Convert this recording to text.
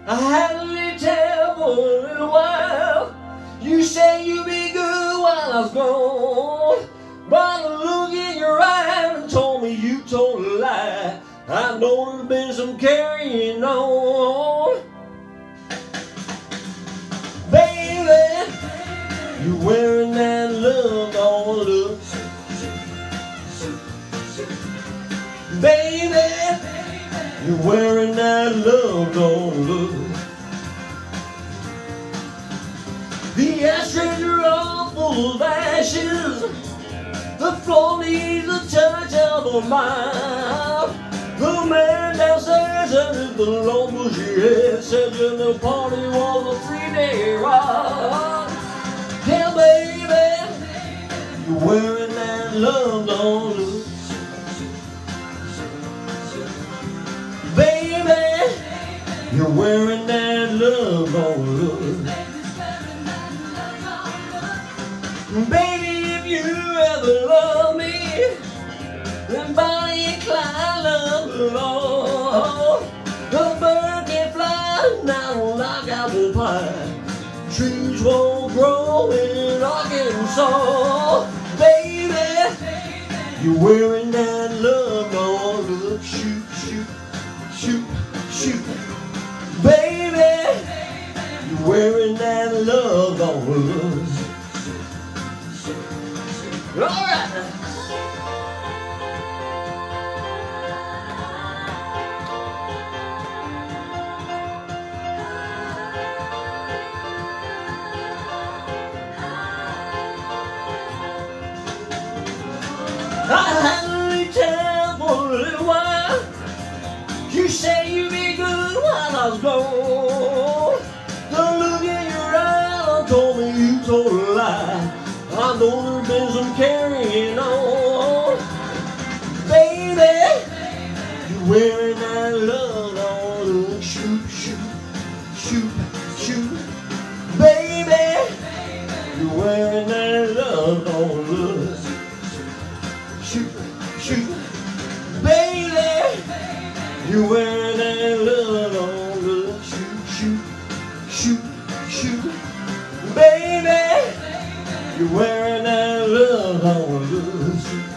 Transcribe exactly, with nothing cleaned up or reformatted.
I had a little time for a little while. You said you'd be good while I was gone. By the look in your eye, and told me you told a lie. I know there's been some carrying on. Baby, you're wearing that love on look. Baby, you're wearing that love on look. The ashtrays are all full of ashes. The floor needs a touch of a mile. The man downstairs under the long bushy head said that the party was a three-day ride. Yeah, baby, you're wearing that love on look. Baby, you're wearing that love on look. Baby, if you ever love me, then Bonnie and Clyde love alone. The bird can fly, now knock out the pine. Trees won't grow in Arkansas. Baby, you're wearing that love on look. Shoot, shoot, shoot, shoot. Baby, you're wearing that love on look. All right. I had a little time for a little while. You said you'd be good while I was gone. The look in your eye told me you told a lie. I know there's been some carrying on. Baby, you're wearing that love on look. Shoot, shoot, shoot, shoot. Baby, you're wearing that love on look. Shoot, shoot. Baby, you're wearing that love on look. Shoot, shoot, shoot, shoot. Baby, you're wearing that love on look.